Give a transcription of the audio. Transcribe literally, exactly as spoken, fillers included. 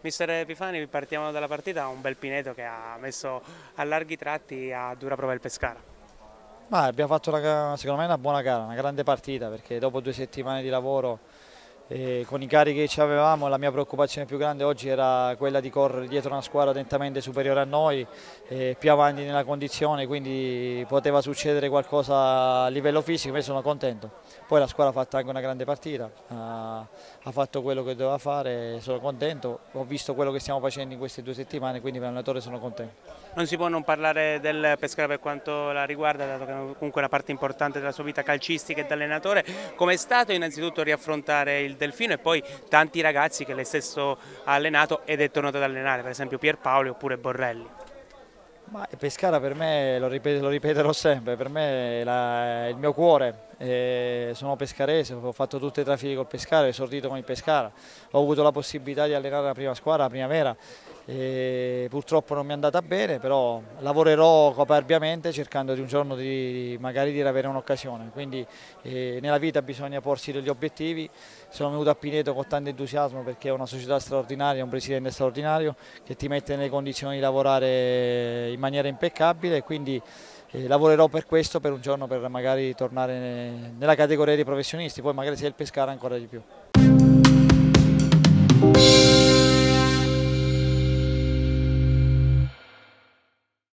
Mister Epifani, partiamo dalla partita, un bel Pineto che ha messo a larghi tratti a dura prova il Pescara. Ma abbiamo fatto una, secondo me una buona gara, una grande partita perché dopo due settimane di lavoro e con i carichi che ci avevamo la mia preoccupazione più grande oggi era quella di correre dietro una squadra nettamente superiore a noi, e più avanti nella condizione, quindi poteva succedere qualcosa a livello fisico, ma io sono contento. Poi la squadra ha fatto anche una grande partita, ha, ha fatto quello che doveva fare, sono contento, ho visto quello che stiamo facendo in queste due settimane, quindi per allenatore sono contento. Non si può non parlare del Pescara per quanto la riguarda, dato che è comunque una parte importante della sua vita calcistica e da allenatore. Com'è stato innanzitutto riaffrontare il Delfino e poi tanti ragazzi che lei stesso ha allenato ed è tornato ad allenare, per esempio Pierpaoli oppure Borrelli? Ma Pescara per me, lo, ripet- lo ripeterò sempre, per me è, la- è il mio cuore. Eh, sono pescarese, ho fatto tutte le trafile col Pescara, ho esordito con il Pescara, ho avuto la possibilità di allenare la prima squadra, la primavera, e purtroppo non mi è andata bene, però lavorerò caparbiamente cercando di un giorno di, magari di avere un'occasione. Quindi eh, nella vita bisogna porsi degli obiettivi. Sono venuto a Pineto con tanto entusiasmo perché è una società straordinaria, un presidente straordinario che ti mette nelle condizioni di lavorare in maniera impeccabile, e quindi eh, lavorerò per questo, per un giorno, per magari tornare nella categoria dei professionisti, poi magari se è il Pescara ancora di più.